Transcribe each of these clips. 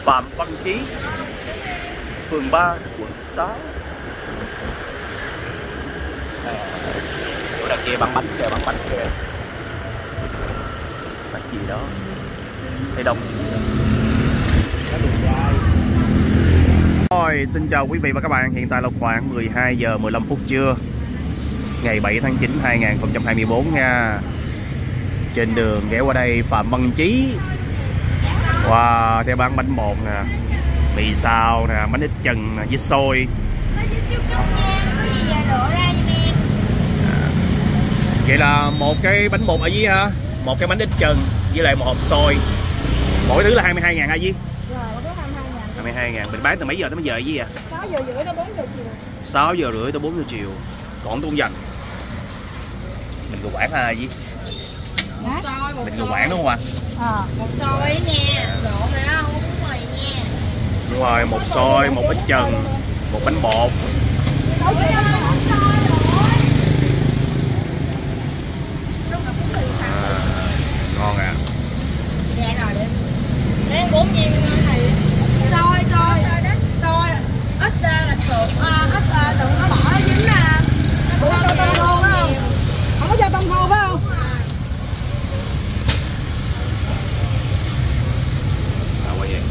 Phạm Văn Chí, phường 3, quận 6. Chỗ đằng kia bán bánh kìa, bán bánh kìa. Bánh gì đó thấy đông. Rồi, xin chào quý vị và các bạn. Hiện tại là khoảng 12 giờ 15 phút trưa ngày 7 tháng 9 2024 nha. Trên đường ghé qua đây Phạm Văn Chí. Wow, theo bán bánh bột nè, mì xào nè, bánh ít chừng nè, với xôi. Vậy là một cái bánh bột ở dưới ha, một cái bánh ít chừng với lại một hộp xôi. Mỗi thứ là 22.000 hả Di? 22.000. Mình bán từ mấy giờ tới mấy giờ Di à? 6 giờ rưỡi tới 4 giờ chiều. 6 giờ rưỡi tới 4 giờ chiều. Còn tôi dành. Mình vừa quản ha Di? Mình vừa quản đúng không ạ? Một xôi nha, lộn rồi đó, không có bún mì nha. Đúng rồi, một xôi, một ít chừng, một bánh bột. Ngon à. Dạ rồi đi. Đây 4 viên này. Xôi ít là trộn, ít đừng có bỏ dính nè. Không cho tôm khô phải không? Không có cho tôm khô phải không? Qua vậy.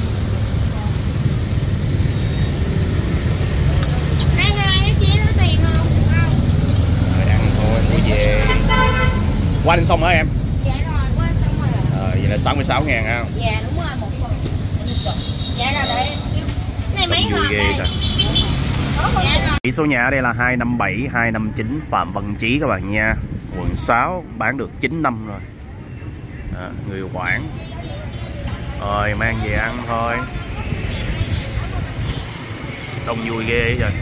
Hai chia nó tiền không? Rồi ăn thôi, mua về. Qua lên xong hả em? Dạ rồi, qua xong rồi. Vậy là 66.000 ha. Dạ đúng rồi, một phần. Dạ rồi để xíu. Này mấy hộp đây? Chỉ số nhà ở đây là 257, 259 Phạm Văn Chí các bạn nha. Quận 6 bán được 9 năm rồi. Người Quảng. Rồi mang về ăn thôi. Đông vui ghê rồi.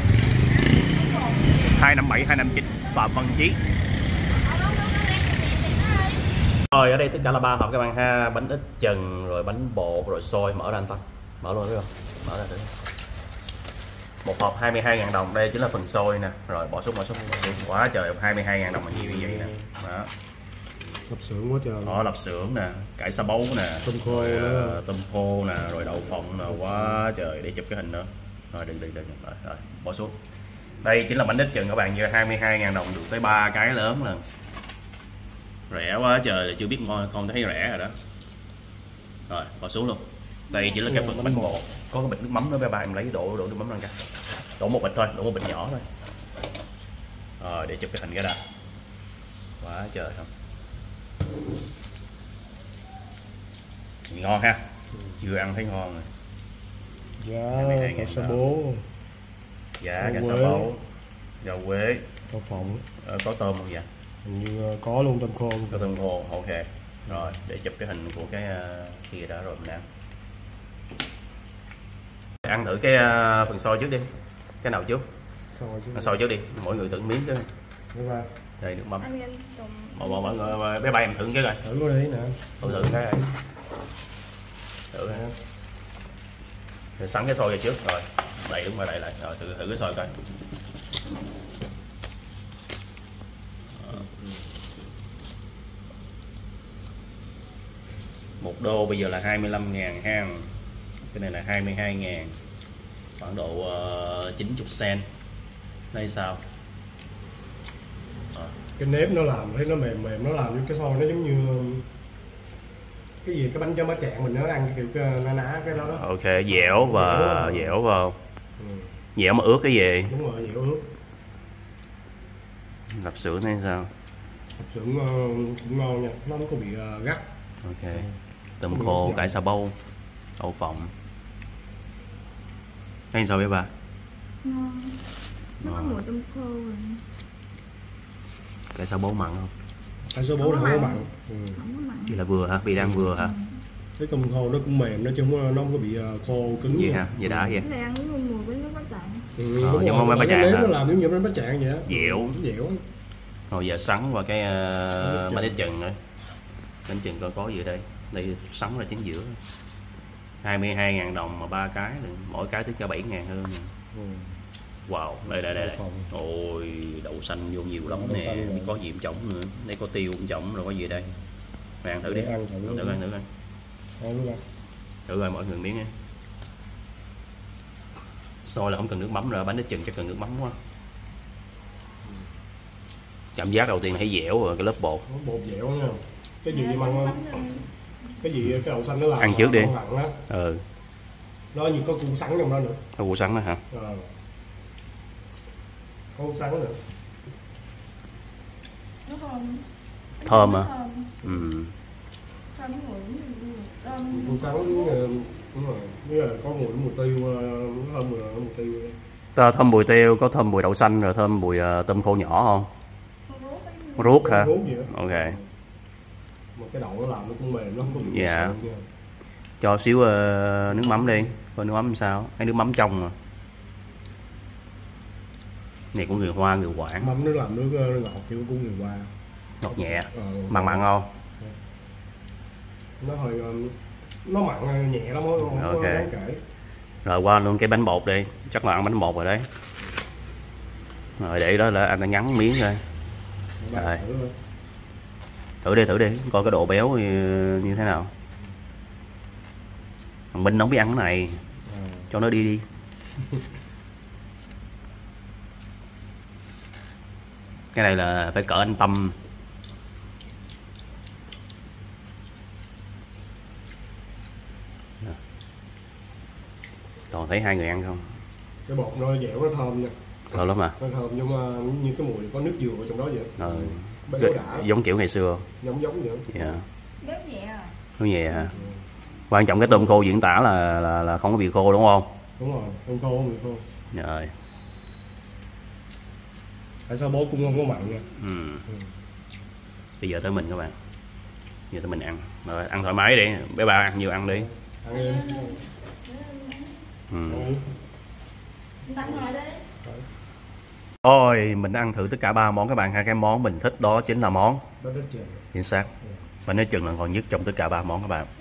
257, 259 Phạm Văn Chí. Rồi ở đây tất cả là 3 hộp các bạn ha. Bánh ít chừng, rồi bánh bột, rồi xôi. Mở ra anh Tâm. Mở luôn thấy không? Mở ra thử. Một hộp 22.000 đồng, đây chính là phần xôi nè. Rồi bỏ xuống quá trời, 22.000 đồng là như vậy nè. Đó. Lạp xưởng quá trời. Lạp xưởng nè, cải sa bấu nè, tôm khô nè, rồi đậu phộng nè, quá trời. Để chụp cái hình nữa. Rồi đừng rồi, bỏ xuống. Đây chính là bánh ít chừng các bạn, giờ 22.000 đồng được tới 3 cái lớn nè. Rẻ quá trời, chưa biết ngon không, thấy rẻ rồi đó. Rồi bỏ xuống luôn. Đây chỉ là cái phần bánh bột, có cái bịch nước mắm nữa bé ba, em lấy đổ nước mắm lên cả. Đổ một bịch thôi, đổ một bịch nhỏ thôi. Rồi để chụp cái hình cái đã. Quá trời không. Ngon ha. Chưa ăn thấy ngon rồi. Dạ, cải sa bố. Dạ, cải sa bố. Rau quế. Đậu phộng. Có tôm không vậy? Hình như có luôn tôm khô. Có tôm khô, ok. Rồi để chụp cái hình của cái kia đó rồi mình ăn. Ăn thử cái phần xôi trước đi. Cái nào trước? Xôi trước đi, mỗi người thử miếng chứ. Đây nước mắm. Mọi người bé ba em thử cái coi. Thử có đi nè. Thử cái này. Thử ha. Rồi sẵn cái xôi này trước rồi. Đẩy đúng rồi, đẩy lại. Rồi thử cái xôi coi. Một đô bây giờ là 25.000 ha. Cái này là 22.000. Khoảng độ 90 cent. Đây sao? Cái nếp nó làm thấy nó mềm, nó làm như cái xôi nó giống như cái gì, cái bánh cháo bá chạng mình nó ăn cái kiểu ná ná cái đó đó. Ok, dẻo và dẻo vào. Dẻo mà ướt cái gì? Đúng rồi, dẻo ướt. Lạp xưởng hay sao? Lạp xưởng cũng ngon nha, nó không có bị gắt. Ok. Tôm khô, cải sa bông, đậu phộng. Thấy sao bé ba? Ngon. Nó có mùi tôm khô rồi. Cải sa bố mặn không? Cải sa bố là không có mặn. Không có mặn. Vậy là vừa hả? Bị đang vừa hả? Cái tôm khô nó cũng mềm, nó không có bị khô cứng. Vậy hả? Vậy đã vậy. Cái này ăn với mùi với nước bá chạng. Nhưng mà bánh chạng hả? Nó làm giống như bánh bá chạng vậy á. Dẻo. Rồi giờ sắn qua cái bánh ít chừng nữa. Bánh chừng coi có gì ở đây. Đây sắn ra chính giữa. 22.000 đồng mà 3 cái, mỗi cái tới cả 7.000 hơn. Wow, đây. Ôi, đậu xanh vô nhiều lắm nè, có gì cũng trỏng nữa. Đây có tiêu cũng trỏng rồi, có gì đây. Mày ăn thử đi. Thử coi. Thử coi mọi người miếng nha. Xôi là không cần nước mắm rồi, bánh ít chừng chắc cần nước mắm quá. Cảm giác đầu tiên thấy dẻo rồi, cái lớp bột. Bột dẻo nha. Cái gì măng, cái gì cái đậu xanh nó làm ăn trước đi. Ừ. Nó như có củ sắn trong đó nữa. Có củ sắn đó hả? Có củ sắn nữa. Nó thơm. Thơm hả? Thơm Củ sắn đúng rồi. Như là có mùi tiêu, thơm mùi tiêu. Thơm mùi tiêu, có thơm mùi đậu xanh rồi thơm mùi tôm khô nhỏ không? Ruốc hả? Ok. Một cái đậu nó làm nó cũng mềm, nó không có bị dạ. Cho xíu nước mắm đi. Coi nước mắm làm sao? Hay nước mắm trong mà. Này của người Hoa, người Quảng. Mắm nó làm nước ngọt kiểu của người Hoa. Ngọt nhẹ. Mặn mặn không? Nó hơi nó mặn nhẹ lắm, không ok. Có đáng kể. Rồi qua luôn cái bánh bột đi. Chắc là ăn bánh bột rồi đấy. Rồi để đó là anh đã nhắn miếng rồi. Rồi. Thử đi, coi cái độ béo như thế nào. Thằng Minh nó không biết ăn cái này. Cho nó đi. Cái này là phải cỡ anh Tâm. Còn thấy hai người ăn không? Cái bột nó dẻo, nó thơm nha. Thơm lắm à? Nó thơm nhưng mà như cái mùi có nước dừa trong đó vậy. Giống kiểu ngày xưa. Giống vậy. Dạ. Béo nhẹ à? Béo nhẹ hả? Quan trọng cái tôm khô diễn tả là không có bị khô đúng không? Đúng rồi, tôm khô không bị khô. Rồi. Tại sao bố cũng không có mặn nha. Bây giờ tới mình các bạn. Giờ tới mình ăn. Rồi ăn thoải mái đi, bé ba ăn nhiều ăn đi. Ăn đi. Tặng ngồi đi. Ôi, mình ăn thử tất cả 3 món các bạn. Hai cái món mình thích đó chính là món bánh ít chừng. chính xác. Bánh ít chừng là ngon nhất trong tất cả 3 món các bạn.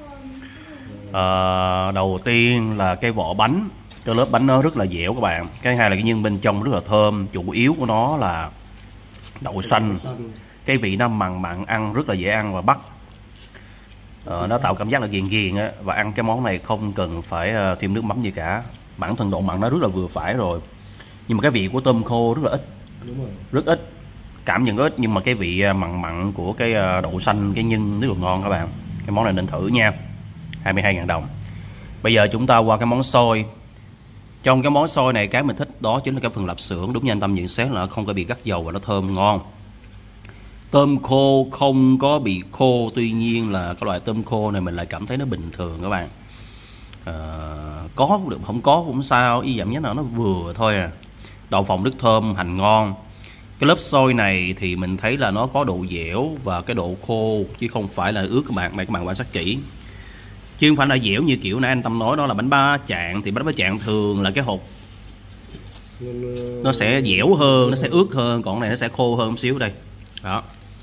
Đầu tiên là cái vỏ bánh, cái lớp bánh nó rất là dẻo các bạn. Cái hai là cái nhân bên trong rất là thơm. Chủ yếu của nó là đậu xanh. Cái vị nó mặn mặn, ăn rất là dễ ăn và bắt. Nó tạo cảm giác là ghiền ghiền á. Và ăn cái món này không cần phải thêm nước mắm gì cả. Bản thân độ mặn nó rất là vừa phải rồi. Nhưng mà cái vị của tôm khô rất là ít. Đúng rồi. Rất ít. Cảm nhận ít nhưng mà cái vị mặn mặn của cái đậu xanh, cái nhân rất là ngon các bạn. Cái món này nên thử nha. 22.000 đồng. Bây giờ chúng ta qua cái món xôi. Trong cái món xôi này cái mình thích đó chính là cái phần lạp xưởng. Đúng như anh Tâm nhận xét là nó không có bị gắt dầu và nó thơm ngon. Tôm khô không có bị khô, tuy nhiên là cái loại tôm khô này mình lại cảm thấy nó bình thường các bạn. Có cũng được, không có cũng sao, y giảm giá nào nó vừa thôi à. Đậu phộng rất thơm, hành ngon. Cái lớp xôi này thì mình thấy là nó có độ dẻo và cái độ khô chứ không phải là ướt các bạn. Các bạn quan sát kỹ, chứ không phải là dẻo như kiểu nãy anh Tâm nói đó là bánh ba chạng. Thì bánh ba chạng thường là cái hột nó sẽ dẻo hơn, nó sẽ ướt hơn, còn này nó sẽ khô hơn một xíu đây. Đó.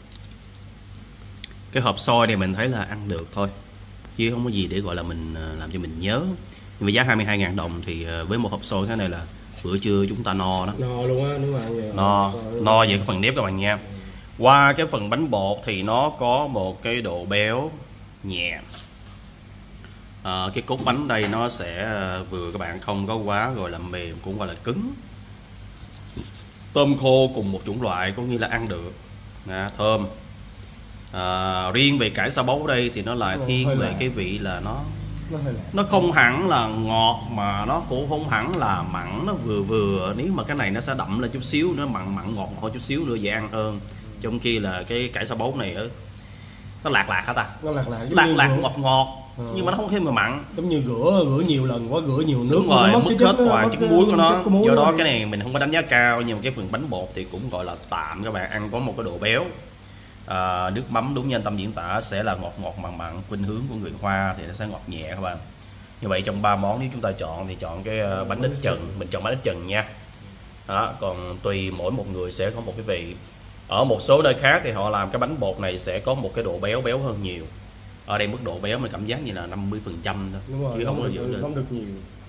Cái hộp xôi này mình thấy là ăn được thôi, chứ không có gì để gọi là mình làm cho mình nhớ. Nhưng mà giá 22.000 đồng thì với một hộp xôi thế này là bữa trưa chúng ta no đó. No luôn á, đúng rồi. No về cái phần nếp các bạn nha. Qua cái phần bánh bột thì nó có một cái độ béo nhẹ. Cái cốt bánh đây nó sẽ vừa các bạn, không có quá gọi là mềm cũng gọi là cứng. Tôm khô cùng một chủng loại có nghĩa là ăn được, thơm. Riêng về cải sa bấu đây thì nó lại thiên về cái vị là nó không hẳn là ngọt mà nó cũng không hẳn là mặn, nó vừa vừa. Nếu mà cái này nó sẽ đậm lên chút xíu, nó mặn ngọt chút xíu nữa dễ ăn hơn. Trong khi là cái cải sa bấu này nó lạc hả ta? Nó lạc ngọt. Nhưng mà nó không thêm mà mặn. Giống như rửa nhiều lần quá, rửa nhiều nước. Đúng rồi, mất hết toàn chất muối của nó. Do đó cái này mình không có đánh giá cao, nhưng mà cái phần bánh bột thì cũng gọi là tạm các bạn. Ăn có một cái độ béo. Nước mắm đúng như anh Tâm diễn tả sẽ là ngọt mặn, khuynh hướng của người Hoa thì nó sẽ ngọt nhẹ các bạn. Như vậy trong 3 món nếu chúng ta chọn thì chọn cái bánh ít chừng, mình chọn bánh ít chừng nha. Đó, còn tùy mỗi một người sẽ có một cái vị. Ở một số nơi khác thì họ làm cái bánh bột này sẽ có một cái độ béo hơn nhiều. Ở đây mức độ béo mình cảm giác như là 50% thôi. Đúng rồi, chứ không có giữ được. Không được nhiều.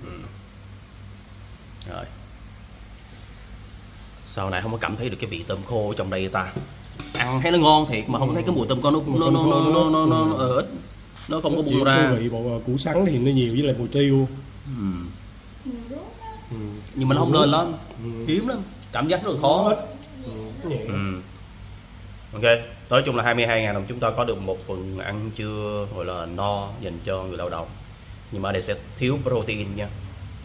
Rồi. Sau này không có cảm thấy được cái vị tôm khô ở trong đây ta. Ăn thấy nó ngon thiệt mà không thấy cái mùi tôm khô nó ít. Nó không có bung ra. Cái vị bộ củ sắn thì nó nhiều với lại mùi tiêu. Nhưng mà nó không lên lắm, hiếm lắm, cảm giác rất là khó. Nhẹ. Ok, nói chung là 22.000 đồng chúng ta có được một phần ăn trưa gọi là no dành cho người lao động, nhưng mà ở đây sẽ thiếu protein nha.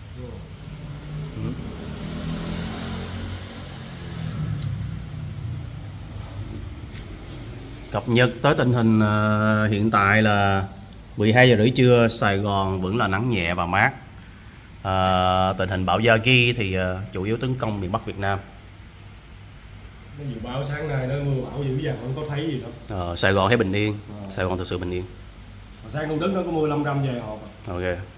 Cập nhật tới tình hình hiện tại là 12 giờ rưỡi trưa, Sài Gòn vẫn là nắng nhẹ và mát. Tình hình bão Yagi thì chủ yếu tấn công miền Bắc Việt Nam. Nó dự báo sáng nay nó mưa bão dữ dằn, không có thấy gì đâu. Sài Gòn thấy bình yên, Sài Gòn thực sự bình yên. Sáng Đông Đức nó có mưa 500 về hộp. Ok.